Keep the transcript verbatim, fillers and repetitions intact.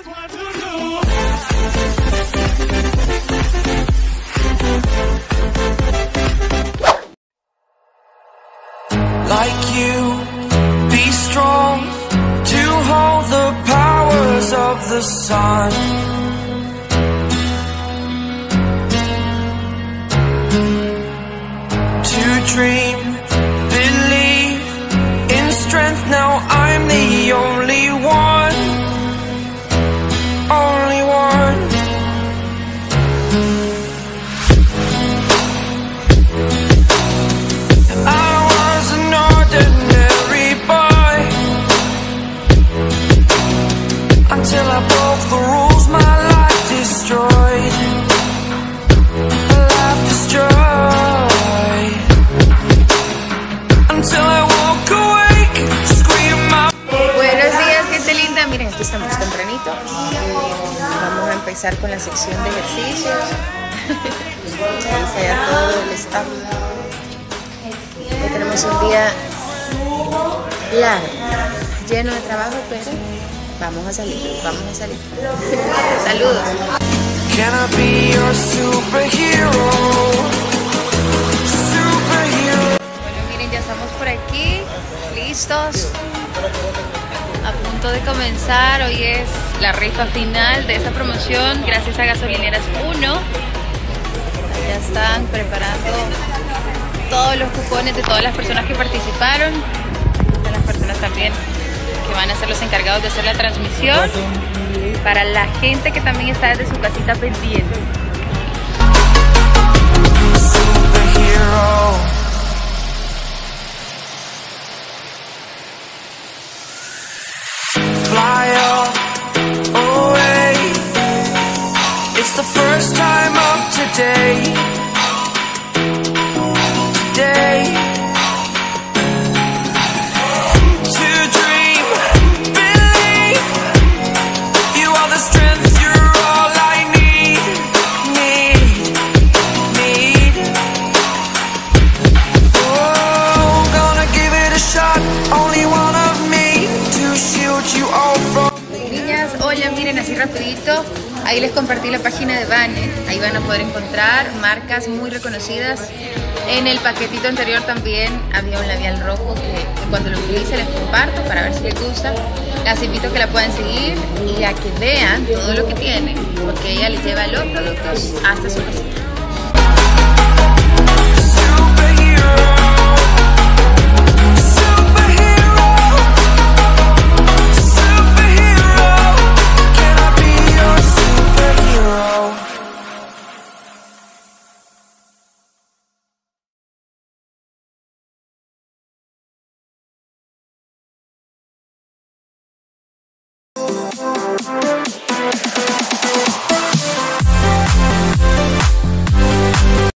Like you, be strong to hold the powers of the sun. To dream, believe in strength. Now I'm the only one, only one. Until I broke the rules, my life destroyed. Life destroyed. Until I walk awake, scream out. Buenos días, gente linda. Miren, aquí estamos tempranito. Vamos a empezar con la sección de ejercicios. Ahí está ya todo el staff. Hoy tenemos un día largo, lleno de trabajo, pero vamos a salir, vamos a salir. Saludos. Can I be your superhero? Superhero. Bueno, miren, ya estamos por aquí, listos, a punto de comenzar. Hoy es la rifa final de esta promoción, gracias a Gasolineras uno. Ya están preparando todos los cupones de todas las personas que participaron, de las personas también que van a ser los encargados de hacer la transmisión, para la gente que también está desde su casita pendiente. Fly away. It's the first time of today. Today. Así rapidito, ahí les compartí la página de Vane, ahí van a poder encontrar marcas muy reconocidas. En el paquetito anterior también había un labial rojo que cuando lo utilice les comparto para ver si les gusta. Las invito a que la puedan seguir y a que vean todo lo que tiene, porque ella les lleva los productos hasta su casa.